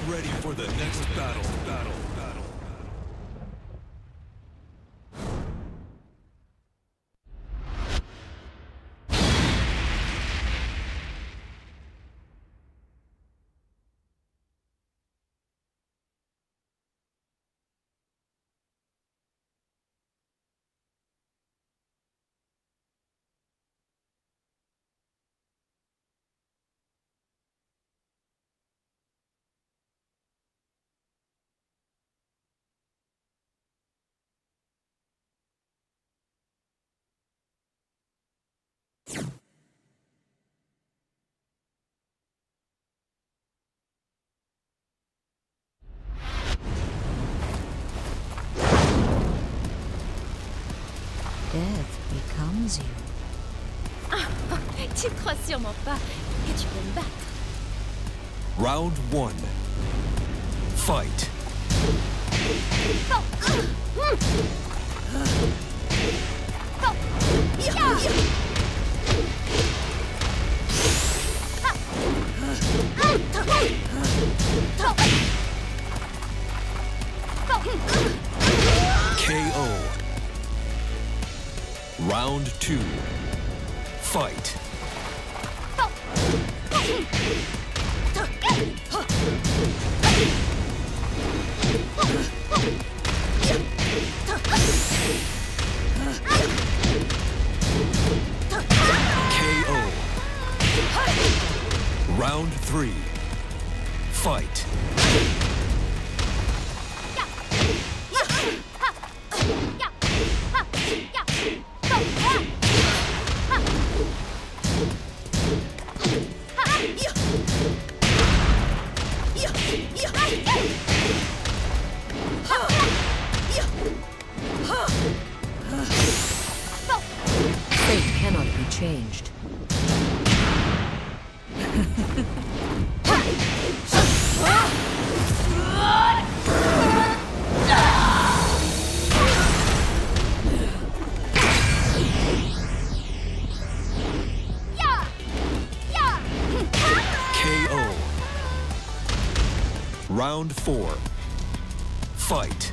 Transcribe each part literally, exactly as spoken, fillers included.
ready for the next battle, battle, battle. Death becomes you. Ah, tu crois sûrement pas que tu peux me battre. Round one. Fight. K O. Round two. Fight. K O. Round three. Fight. Fate cannot be changed. Round four. Fight.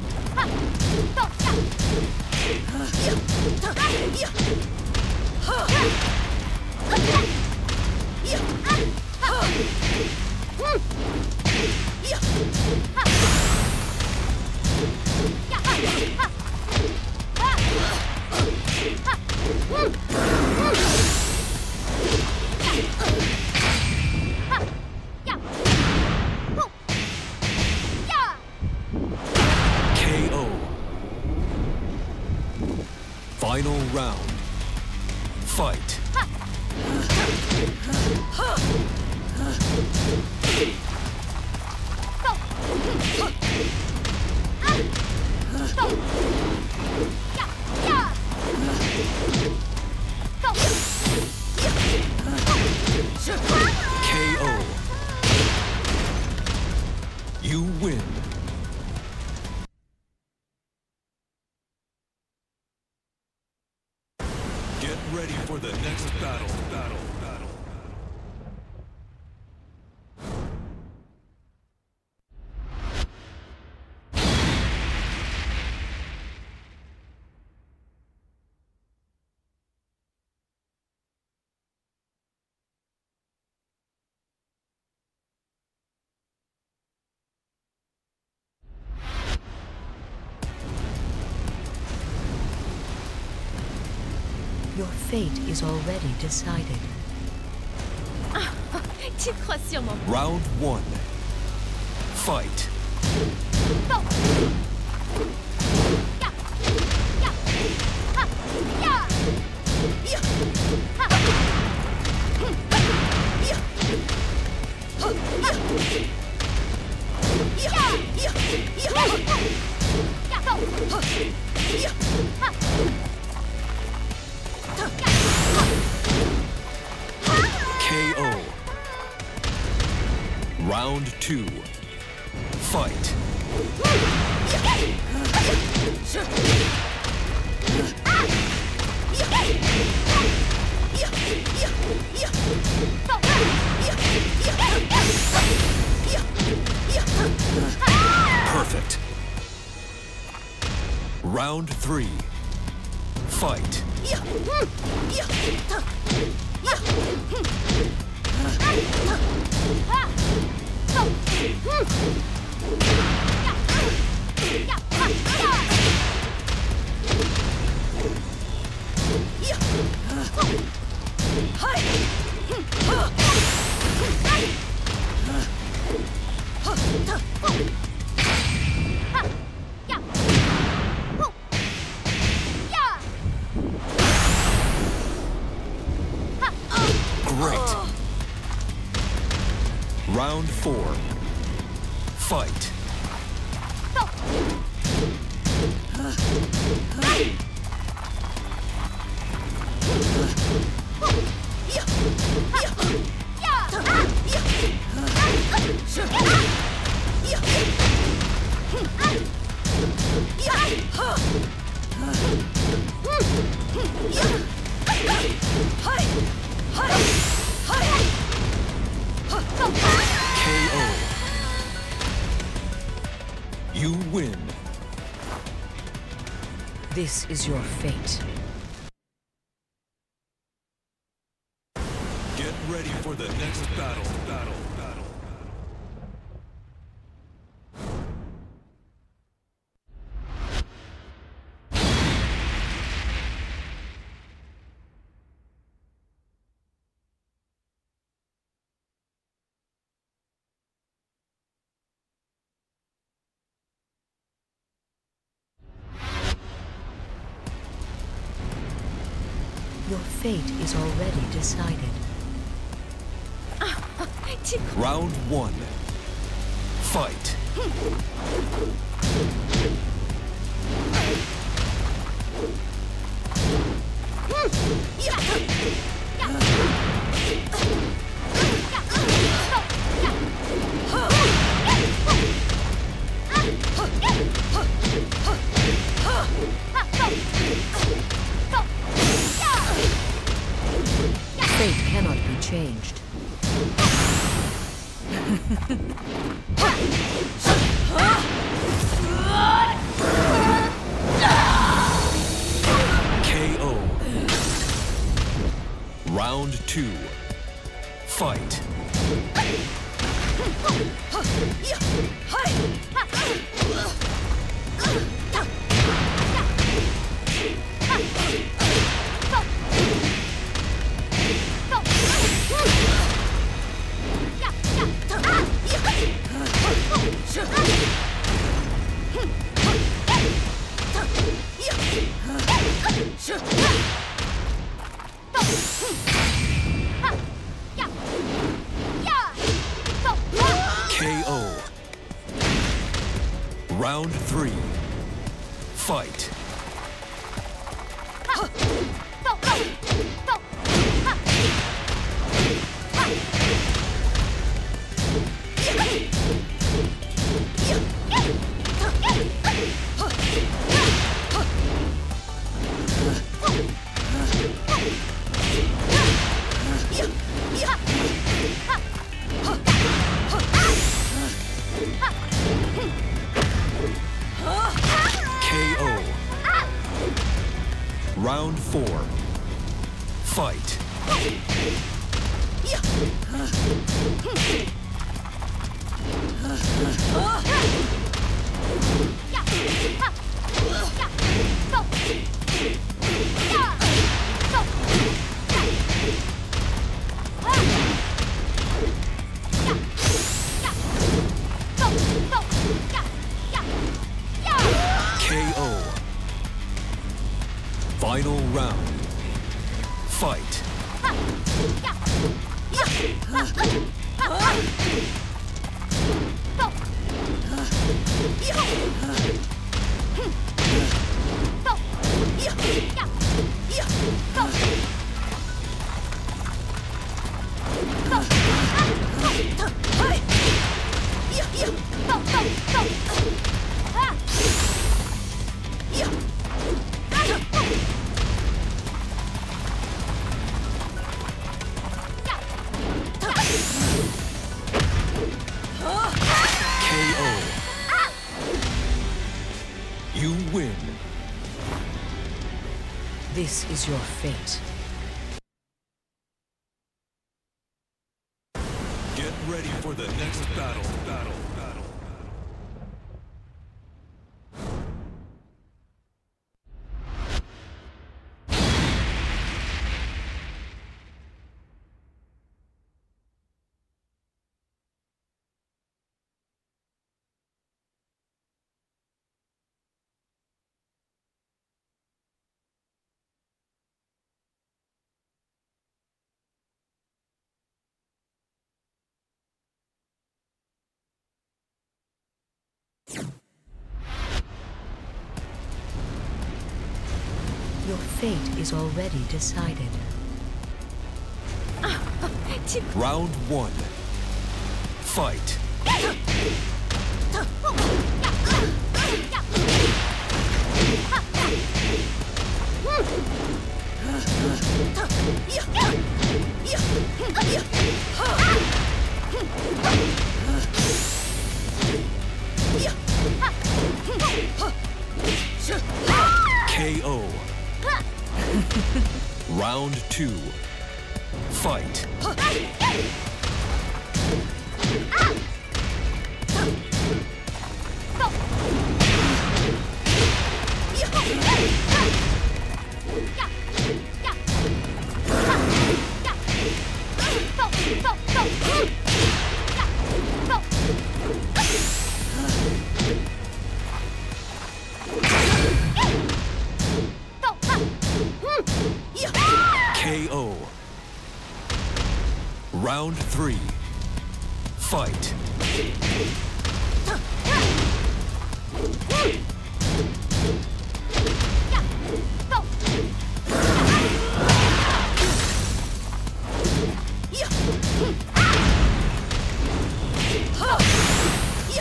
K O. Final round. Fight. K O. You win. Get ready for the next battle, battle, battle. Your fate is already decided. Ah, tu crois sûrement. Round one. Fight. K O. Round two. Fight. Round three. Fight. Great. Round four. Fight. K O. You win. This is your fate. Get ready for the next battle. Battle. Battle. Your fate is already decided. Round one. Fight. Fate cannot be changed. K O. Round two. Fight. K O. Round three. Fight. K O. Round four. Fight. K O. Final round. Fight. You win. This is your fate. Get ready for the next battle. Battle. Battle. Your fate is already decided. Round one. Fight. K O. Round two. Fight. K O. Round three. Fight.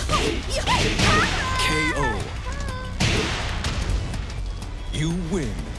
K O. You win.